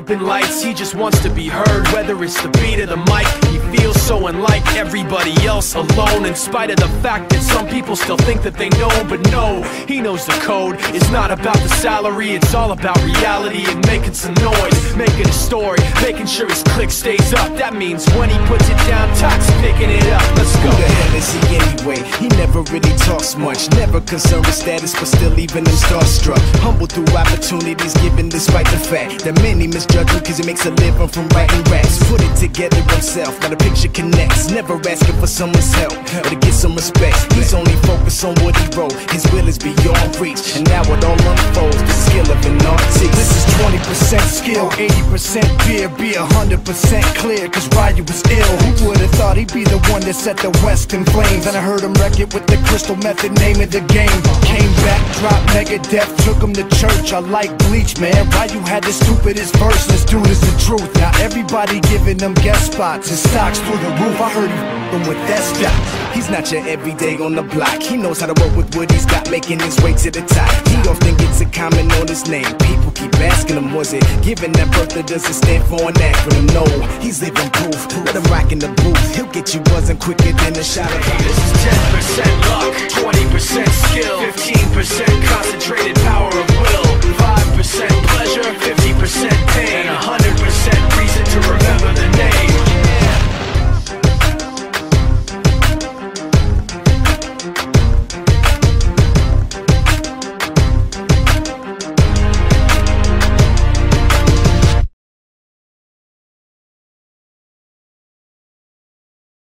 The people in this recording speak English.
jumping lights, he just wants to be heard. Whether it's the beat or the mic, he feels so unlike everybody else, alone. In spite of the fact that some people still think that they know, but no, he knows the code. It's not about the salary, it's all about reality and making some noise, making a story, making sure his click stays up. That means when he puts it down, Tox picking it up. Let's go. Who the hell is he anyway? He never really talks much, never concerned with status, but still leaving him starstruck. Humble through opportunities given despite the fact that many misjudge him cause he makes a living from writing raps. Put it together himself, now the picture connects. Never asking for someone's help or to get some respect. He's only focused on what he wrote. His will is beyond reach, and now it all unfolds, the skill of an artist. This is 20% skill, 80% fear. Be 100% clear, cause Ryu was ill. Who would've thought he'd be the one that set the West in flames? And I heard him wreck it with the Crystal Method, name of the game. Came back, dropped Megadeth, took him to church. I like Bleach, man. Ryu had the stupidest verse, this dude is the truth. Now everybody giving them guest spots, his stocks through the roof. I heard him with that stuff. He's not your everyday on the block. He knows how to work with what he's got, making his way to the top. He often gets a comment on his name. People keep asking him, was it given that birth or does it stand for an acronym? No, he's living proof. Let him rock in the booth. He'll get you buzzing quicker than a shot of This is 10% luck, 20% skill, 15% concentrated power of will, 5% pleasure, 50% pain, and 100% reason to remember the name.